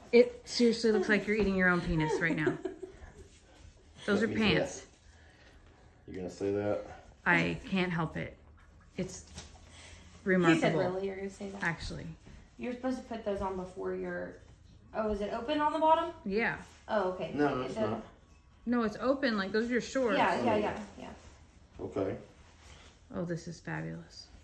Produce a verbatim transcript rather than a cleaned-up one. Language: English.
It seriously looks like you're eating your own penis right now. Those are pants. You gonna say that? I can't help it. It's remarkable. You said really, you're gonna say that. Actually. You're supposed to put those on before you're... Oh, is it open on the bottom? Yeah. Oh, okay. No, it's it not. No, it's open. Like, those are your shorts. Yeah, yeah, yeah, yeah. Okay. Oh, this is fabulous.